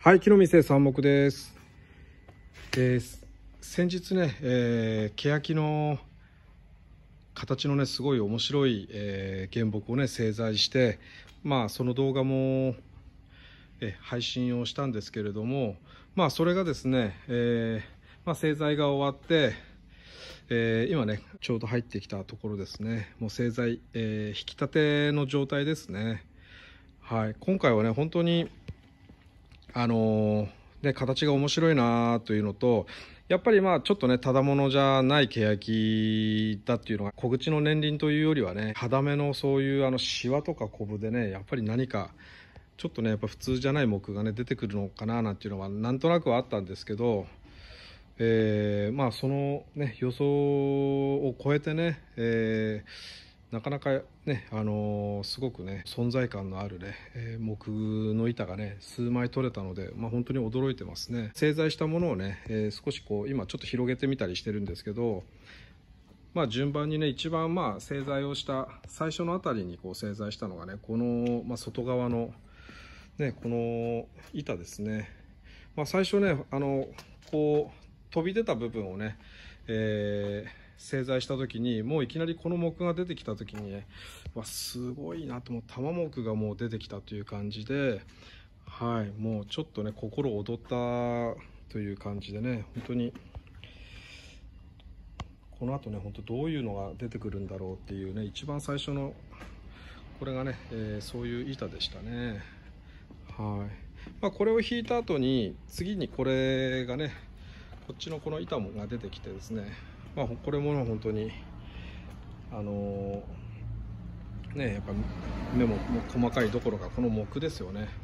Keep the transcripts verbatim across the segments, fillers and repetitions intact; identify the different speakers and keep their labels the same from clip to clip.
Speaker 1: はい、木の店三木です。えー、先日ね、えー、欅の形のねすごい面白い、えー、原木をね製材して、まあその動画もえ配信をしたんですけれども、まあそれがですね、えーまあ、製材が終わって、えー、今ねちょうど入ってきたところですね。もう製材、えー、引き立ての状態ですね。はい、今回はね本当にあのーで形が面白いなというのと、やっぱりまあちょっとねただものじゃない欅だっていうのが、小口の年輪というよりはね肌目のそういうあのシワとかコブでね、やっぱり何かちょっとねやっぱ普通じゃない木がね出てくるのかななんていうのはなんとなくはあったんですけど、えー、まあそのね予想を超えてね、えーなかなかね、あのー、すごくね存在感のあるね、えー、木の板がね数枚取れたので、まあ、本当に驚いてますね。製材したものをね、えー、少しこう今ちょっと広げてみたりしてるんですけど、まあ、順番にね一番まあ製材をした最初のあたりにこう製材したのがねこの、まあ、外側のねこの板ですね。まあ、最初ねあのこう飛び出た部分をね、えー製材した時にもういきなりこの木が出てきた時にね、わすごいなと思う玉木がもう出てきたという感じで、はい、もうちょっとね心躍ったという感じでね、本当にこの後ね本当どういうのが出てくるんだろうっていうね、一番最初のこれがね、えー、そういう板でしたね。はい、まあ、これを引いた後に次にこれがねこっちのこの板もが出てきてですね、まあ、これも本当にあのー、ねやっぱ目も細かいどころかこの木ですよね。はい、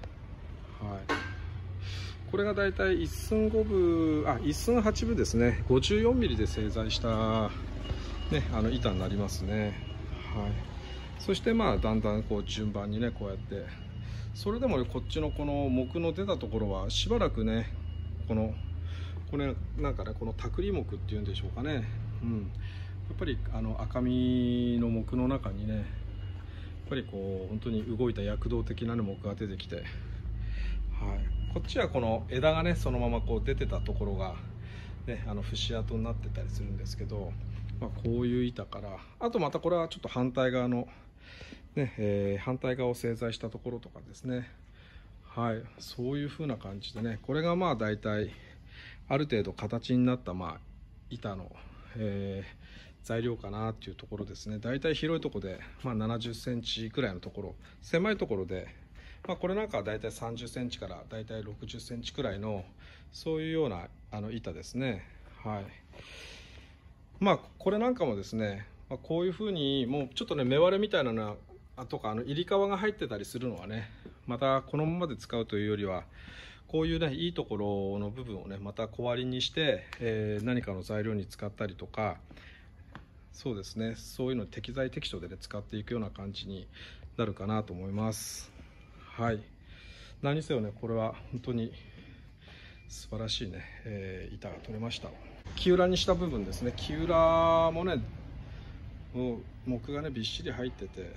Speaker 1: これがだいたいいっ寸ごぶあいっ寸はちぶですね。ごじゅうよんミリで製材した、ね、あの板になりますね。はい、そしてまあだんだんこう順番にねこうやって、それでもこっちのこの木の出たところはしばらくねこのこれなんかねこのたくり木っていうんでしょうかね、うん、やっぱりあの赤身の木の中にねやっぱりこう本当に動いた躍動的な木が出てきて、はい、こっちはこの枝がねそのままこう出てたところが、ね、あの節跡になってたりするんですけど、まあ、こういう板からあとまたこれはちょっと反対側の、ねえー、反対側を製材したところとかですね。はい、そういう風な感じでね、これがまあ大体ある程度形になったまあ板の、えー、材料かなっていうところですね。だいたい広いところで、まあ、ななじゅっセンチくらいのところ、狭いところで、まあ、これなんかはだいたいさんじゅっセンチからだいたいろくじゅっセンチくらいのそういうようなあの板ですね。はい、まあこれなんかもですね、まあ、こういうふうにもうちょっとね目割れみたいなのとかあの入り皮が入ってたりするのはね、またこのままで使うというよりはこういうねいいところの部分をねまた小割りにして、えー、何かの材料に使ったりとか、そうですね、そういうの適材適所で、ね、使っていくような感じになるかなと思います。はい、何せよねこれは本当に素晴らしいね、えー、板が取れました。木裏にした部分ですね、木裏もねもう木がねびっしり入ってて、はい、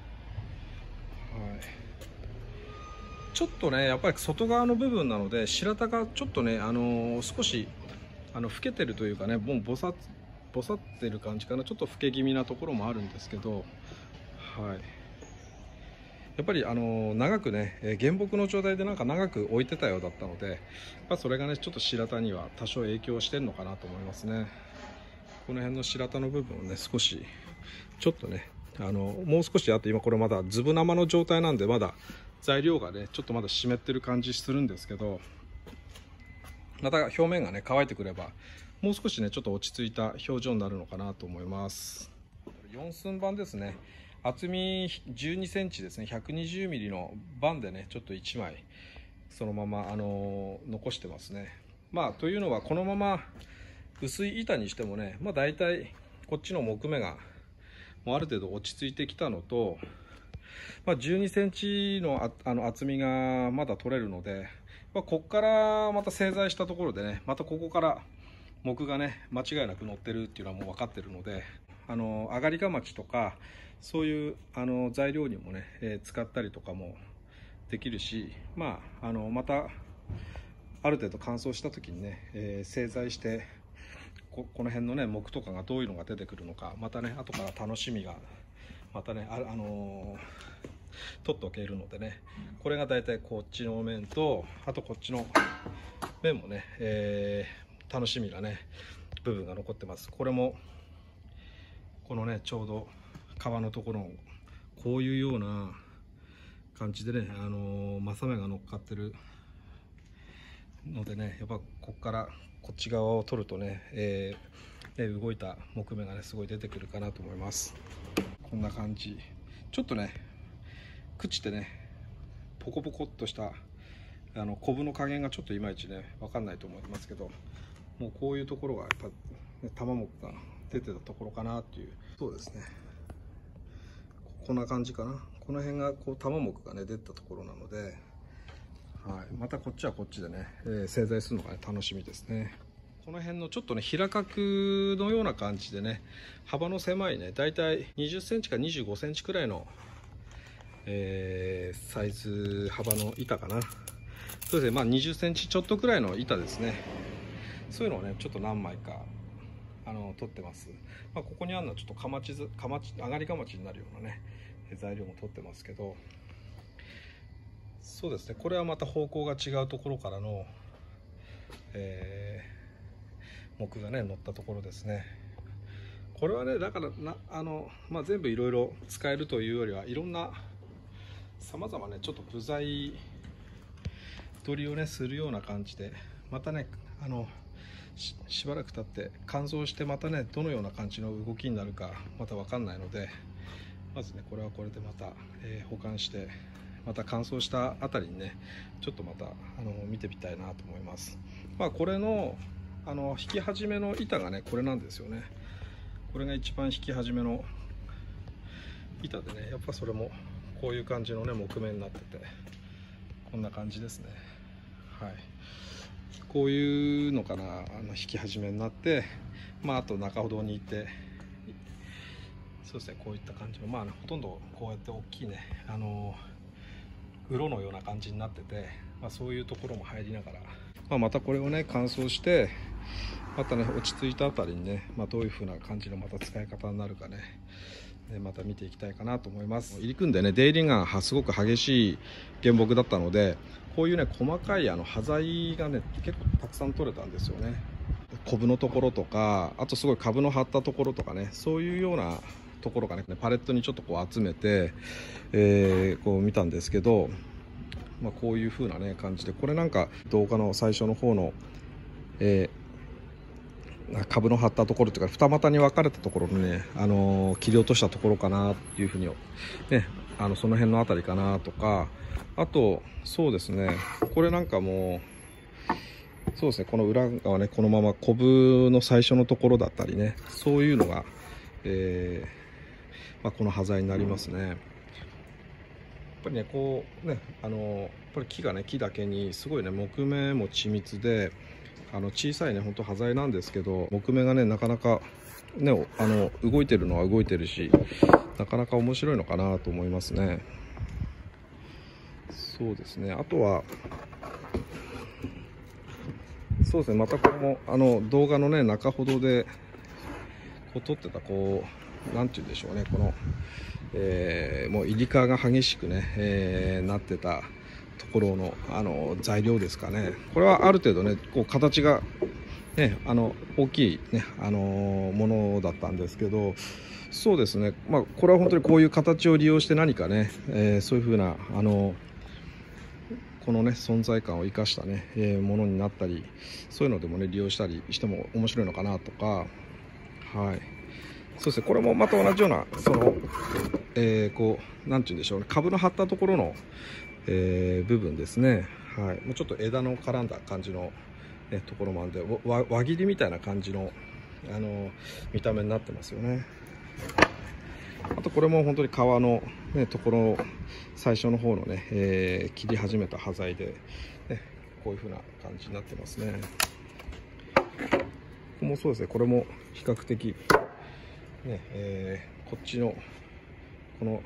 Speaker 1: ちょっとねやっぱり外側の部分なので白田がちょっとね、あのー、少しあの老けてるというかね、もうぼさぼさってる感じかな、ちょっと老け気味なところもあるんですけど、はい、やっぱりあのー、長くね原木の状態でなんか長く置いてたようだったので、まあ、それがねちょっと白田には多少影響してるのかなと思いますね。この辺の白田の部分をね少しちょっとねあのもう少しあと今これまだ粒生の状態なんでまだ材料がねちょっとまだ湿ってる感じするんですけど、また表面がね乾いてくればもう少しねちょっと落ち着いた表情になるのかなと思います。よん寸板ですね、厚みじゅうにセンチですね、ひゃくにじゅうミリの板でねちょっといちまいそのままあの残してますね。まあというのはこのまま薄い板にしてもね、まあ、大体こっちの木目がもうある程度落ち着いてきたのと、まあ、じゅうにセンチのああの厚みがまだ取れるので、まあ、ここからまた製材したところでねまたここから木がね間違いなく乗ってるっていうのはもう分かってるので、あの上がりがまちとかそういうあの材料にもね、えー、使ったりとかもできるし、まあ、あのまたある程度乾燥した時にね、えー、製材してこ, この辺のね木とかがどういうのが出てくるのか、またね後から楽しみがまたね あ, あのー、取っておけるのでね、これがだいたいこっちの面と、あとこっちの面もね、えー、楽しみがね部分が残ってます。これもこのねちょうど皮のところのこういうような感じでね、あのー、マサ目が乗っかってるのでね、やっぱここからこっち側を取るとね、えー、ね動いた木目がねすごい出てくるかなと思います。こんな感じ。ちょっとね朽ちてねポコポコっとしたあのコブの加減がちょっといまいちね分かんないと思いますけど、もうこういうところがやっぱ、ね、玉木が出てたところかなっていう。そうですね、こんな感じかな。この辺がこう玉木がね出たところなので、はい、またこっちはこっちでね、えー、製材するのが、ね、楽しみですね。この辺のちょっとね平角のような感じでね、幅の狭いね、だいたいにじゅっセンチかにじゅうごセンチくらいの、えー、サイズ幅の板かな。そうですね、まあにじゅっセンチちょっとくらいの板ですね。そういうのをねちょっと何枚かあの取ってます。まあ、ここにあるのはちょっとかまちずかまち上がりかまちになるようなね材料も取ってますけど、そうですね、これはまた方向が違うところからの、えー、木がね乗ったところですね。これはねだからなあの、まあ、全部いろいろ使えるというよりはいろんなさまざまねちょっと部材取りをねするような感じで、またねあの し, しばらく経って乾燥してまたねどのような感じの動きになるかまた分かんないので、まずねこれはこれでまた、えー、保管して、また乾燥したあたりにねちょっとまたあの見てみたいなと思います。まあこれのあの引き始めの板がねこれなんですよね。これが一番引き始めの板でね、やっぱそれもこういう感じのね木目になってて、こんな感じですね。はい、こういうのかな、あの引き始めになって、まああと中ほどにいて、そうですね、こういった感じの、まあ、ね、ほとんどこうやって大きいねあのうろのような感じになってて、まあ、そういうところも入りながら、まあ、またこれをね乾燥してまたね落ち着いたあたりにね、まあ、どういう風な感じのまた使い方になるかね、また見ていきたいかなと思います。入り組んでね出入りがすごく激しい原木だったので、こういうね細かいあの端材がね結構たくさん取れたんですよね。コブのところとか、あとすごい株の張ったところとかね、そういうようなところがねパレットにちょっとこう集めて、えー、こう見たんですけど、まあ、こういう風なね感じで、これなんか動画の最初の方の、えー、株の張ったところというか二股に分かれたところのね、あのー、切り落としたところかなっていうふうにね、あのその辺のあたりかなとか、あとそうですね、これなんかもそうですね、この裏側ねこのままコブの最初のところだったりね、そういうのが、えーまあ、この端材になりますね。やっぱりねこうねあのやっぱり木がね木だけにすごいね木目も緻密で、あの小さいねほんと端材なんですけど、木目がねなかなかねあの動いてるのは動いてるし、なかなか面白いのかなと思いますね。そうですね、あとはそうですね、またこれもあの動画のね中ほどでこう撮ってたこうなんて言うんでしょうね、この、えー、もう入り皮が激しくね、えー、なってたところのあの材料ですかね。これはある程度ねこう形がねあの大きいねあのものだったんですけど、そうですね、まあこれは本当にこういう形を利用して何かね、えー、そういう風なあのこのね存在感を生かしたね、えー、ものになったり、そういうのでもね利用したりしても面白いのかなとか、はい、そうですね、これもまた同じようなその、えー、こうなんて言うんでしょうね、株の張ったところの、えー、部分ですね。はい、もうちょっと枝の絡んだ感じの、ね、ところもあるんで、輪、輪切りみたいな感じのあの見た目になってますよね。あとこれも本当に皮の、ね、ところ最初の方のね、えー、切り始めた端材で、ね、こういう風な感じになってますね。ここもそうですね、これも比較的、ねえー、こっちのこの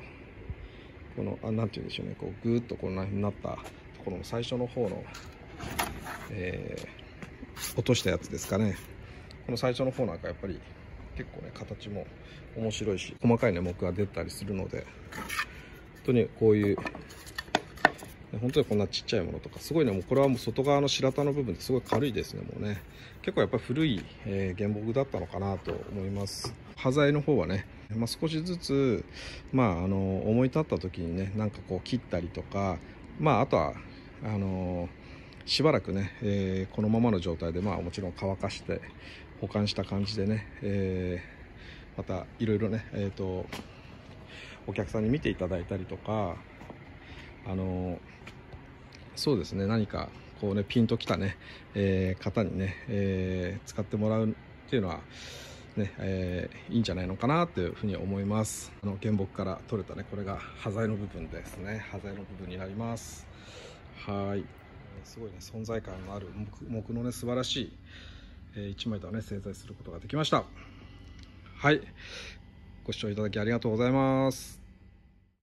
Speaker 1: このあなんて言うんでしょうね、こうぐーっとこんなになったところの最初の方のえー、落としたやつですかね。この最初の方なんかやっぱり結構ね形も面白いし、細かいね木が出たりするので、本当にこういう本当にこんなちっちゃいものとか、すごいね、もうこれはもう外側の白田の部分ってすごい軽いですね。もうね結構やっぱり古い、えー、原木だったのかなと思います。端材の方はね、まあ、少しずつ、まあ、あの思い立った時にねなんかこう切ったりとか、まあ、あとはあのしばらくね、えー、このままの状態で、まあ、もちろん乾かして保管した感じでね、えー、またいろいろね、えーと、お客さんに見ていただいたりとか、あのそうですね、何かこうねピンときたね、えー、方にね、えー、使ってもらうっていうのはね、えー、いいんじゃないのかなというふうに思います。あの原木から取れたね、これが端材の部分ですね。端材の部分になります。はい、すごいね存在感のある 木, 木のね素晴らしい、えー、一枚とはね製材することができました。はい、ご視聴いただきありがとうございます。